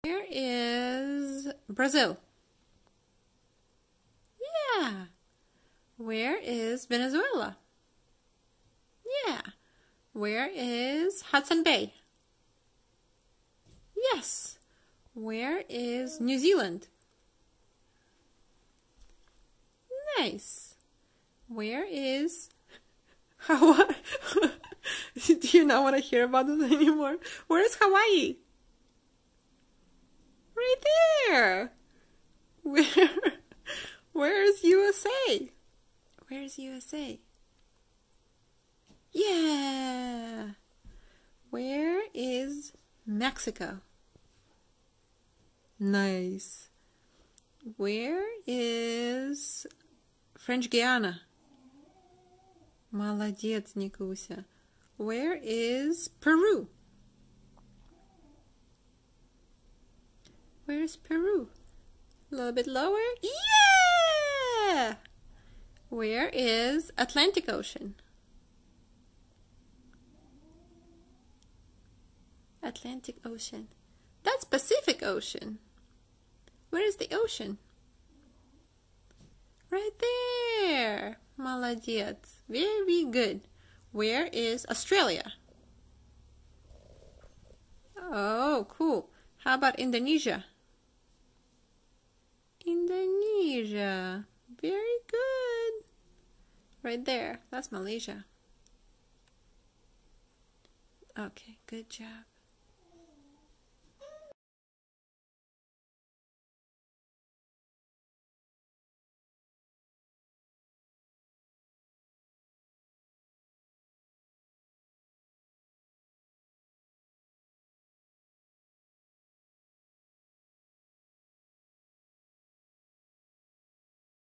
Where is Brazil? Yeah. Where is Venezuela? Yeah. Where is Hudson Bay? Yes. Where is New Zealand? Nice. Where is Hawaii? Do you not want to hear about this anymore? Where is Hawaii? Right there. Where's USA? Where's USA? Yeah. Where is Mexico? Nice. Where is French Guiana? Молодец, Nikusia. Where is Peru? Where's Peru? A little bit lower. Yeah! Where is Atlantic Ocean? Atlantic Ocean. That's Pacific Ocean. Where is the ocean? Right there. Молодец. Very good. Where is Australia? Oh, cool. How about Indonesia? Indonesia. Very good. Right there. That's Malaysia. Okay, good job.